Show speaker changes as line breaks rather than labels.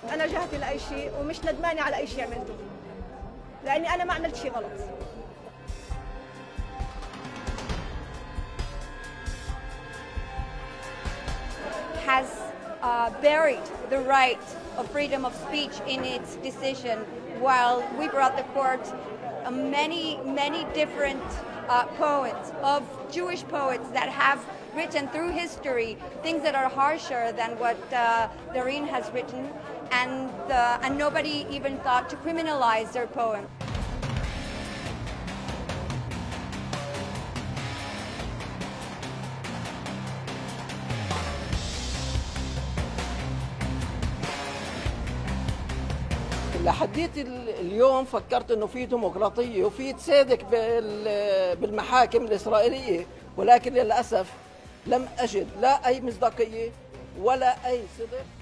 أنا جهتي لأي شيء ومش ندمانة على أي شيء عملته، لأني أنا ما عملت شيء غلط.
Has buried the right of freedom of speech in its decision, while we brought the court many different poets, of Jewish poets that have written through history things that are harsher than what Dareen has written, and nobody even thought to criminalize their poem.
لحديت اليوم فكرت انه في ديمقراطيه وفي تصادق بالمحاكم الاسرائيليه، ولكن للاسف لم اجد لا اي مصداقيه ولا اي صدق.